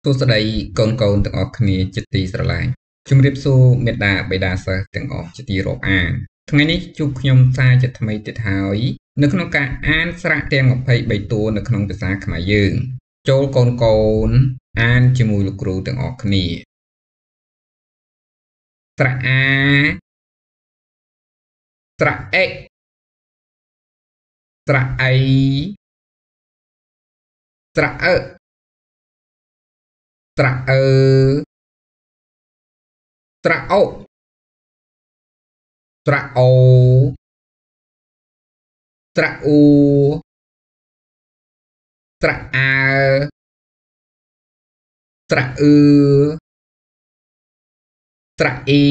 សួស្តីកូនកូនទាំងអស់គ្នាជាទីស្រឡាញ់ជំរាបសួរមេដាបេដាសិស្សទាំងអស់ជាទីរាប់អានថ្ងៃនេះជួបខ្ញុំសាជាថ្មីទៀតហើយនៅក្នុងការអានស្រៈទាំង23តួនៅក្នុងភាសាខ្មែរយើងចូលកូនកូនអានជាមួយលោកគ្រូទាំងអស់គ្នាស្រៈអាស្រៈអេស្រៈអីស្រៈអឺស្រៈអឺស្រៈអូស្រៈអូស្រៈអ៊ូស្រៈអើស្រៈអឺស្រៈអ៊ី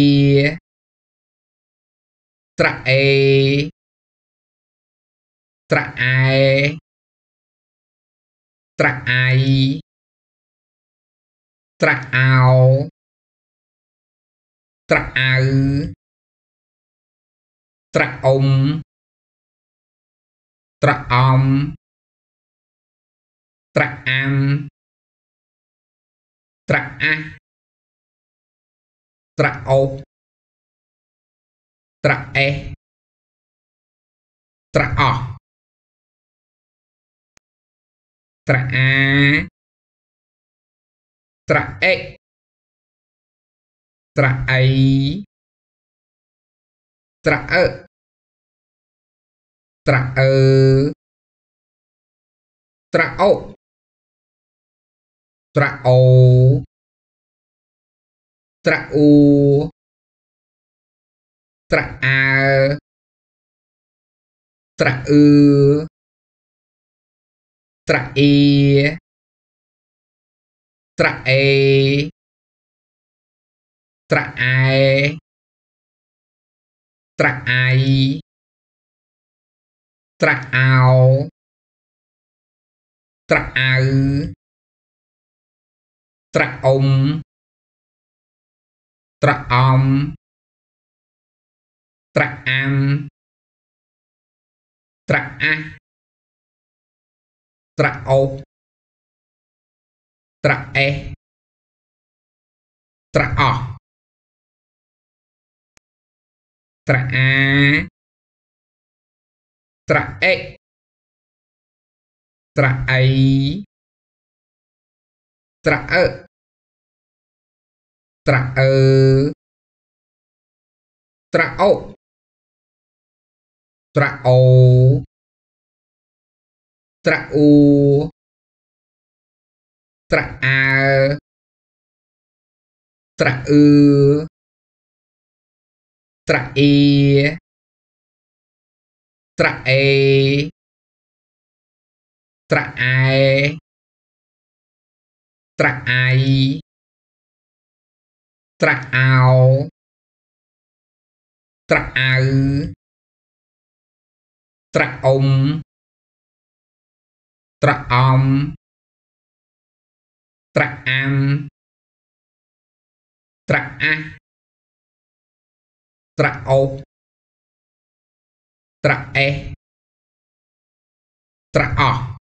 ស្រៈអេស្រៈអែស្រៈអៃស្រៈអោស្រៈអៅស្រៈអ៊ុំស្រៈអំស្រៈអាំស្រៈអាស់ស្រៈអូសស្រៈអេសស្រៈអស់ស្រៈអាស្រៈអេស្រៈអីស្រៈអឺស្រៈអឺស្រៈអូស្រៈអូស្រៈអ៊ូស្រៈអើស្រៈអឺស្រៈអ៊ីស្រៈអេស្រៈអែស្រៈអៃស្រៈអោស្រៈអៅស្រៈអ៊ុំស្រៈអំស្រៈអាំស្រៈអាស់ស្រៈអូសស្រៈអេសស្រៈអស់ស្រៈអាស្រៈអេស្រៈអីស្រៈអឺស្រៈអឺស្រៈអូស្រៈអូស្រៈអ៊ូស្រៈអើស្រៈអឺស្រៈអ៊ីស្រៈអេស្រៈអែស្រៈអៃស្រៈអោស្រៈអៅស្រៈអ៊ុំស្រៈអំស្រៈអាំស្រៈអាស់ស្រៈអូសស្រៈអេសស្រៈអស់